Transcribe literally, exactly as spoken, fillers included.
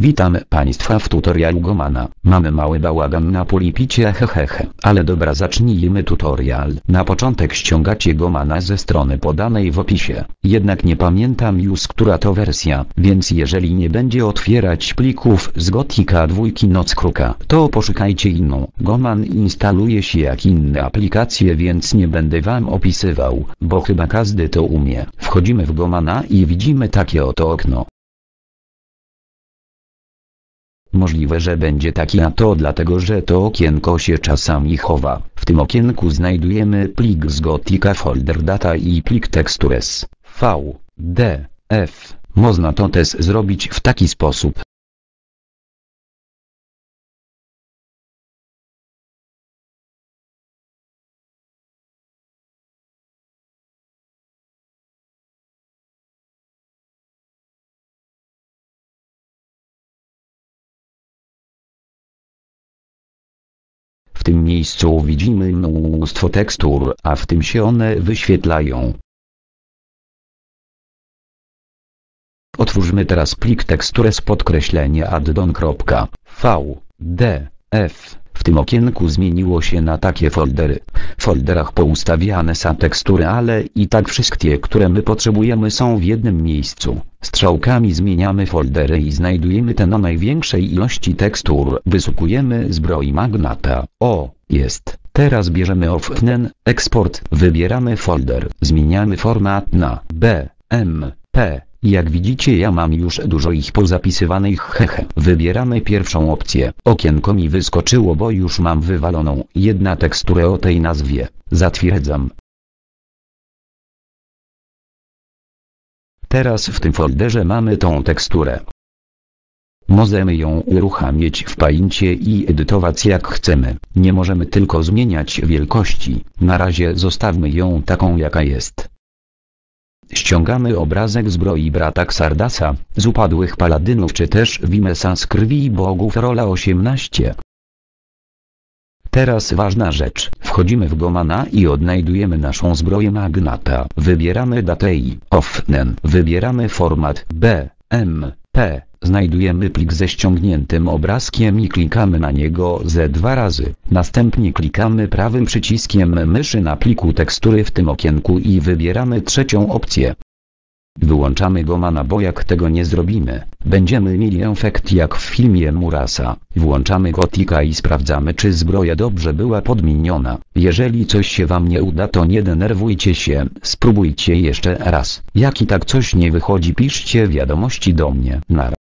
Witam Państwa w tutorialu Gomana. Mamy mały bałagan na pulpicie, hehehe. Ale dobra, zacznijmy tutorial. Na początek ściągacie Gomana ze strony podanej w opisie. Jednak nie pamiętam już, która to wersja, więc jeżeli nie będzie otwierać plików z Gotika dwójki Nockruka, to poszukajcie inną. Goman instaluje się jak inne aplikacje, więc nie będę wam opisywał, bo chyba każdy to umie. Wchodzimy w Gomana i widzimy takie oto okno. Możliwe, że będzie taki, a to dlatego, że to okienko się czasami chowa. W tym okienku znajdujemy plik z Gotika folder data i plik textures V D F. Można to też zrobić w taki sposób. W tym miejscu widzimy mnóstwo tekstur, a w tym się one wyświetlają. Otwórzmy teraz plik textures podkreślenie addon.vdf. W tym okienku zmieniło się na takie foldery. W folderach poustawiane są tekstury, ale i tak wszystkie, które my potrzebujemy, są w jednym miejscu. Strzałkami zmieniamy foldery i znajdujemy te na największej ilości tekstur. Wysukujemy zbroj magnata. O, jest. Teraz bierzemy Open, eksport, wybieramy folder, zmieniamy format na B M P. Jak widzicie, ja mam już dużo ich pozapisywanych, hehe. Wybieramy pierwszą opcję. Okienko mi wyskoczyło, bo już mam wywaloną jedna teksturę o tej nazwie. Zatwierdzam. Teraz w tym folderze mamy tą teksturę. Możemy ją uruchamiać w Paincie i edytować jak chcemy. Nie możemy tylko zmieniać wielkości. Na razie zostawmy ją taką, jaka jest. Ściągamy obrazek zbroi brata Xardasa, z upadłych paladynów, czy też Wimesa z krwi bogów rola osiemnaście. Teraz ważna rzecz. Wchodzimy w Gomana i odnajdujemy naszą zbroję magnata. Wybieramy datę i Open. Wybieramy format B M P. Znajdujemy plik ze ściągniętym obrazkiem i klikamy na niego ze dwa razy. Następnie klikamy prawym przyciskiem myszy na pliku tekstury w tym okienku i wybieramy trzecią opcję. Wyłączamy Gomana, bo jak tego nie zrobimy, będziemy mieli efekt jak w filmie Murasa. Włączamy Gotika i sprawdzamy, czy zbroja dobrze była podmieniona. Jeżeli coś się wam nie uda, to nie denerwujcie się, spróbujcie jeszcze raz. Jak i tak coś nie wychodzi, piszcie wiadomości do mnie. Nara.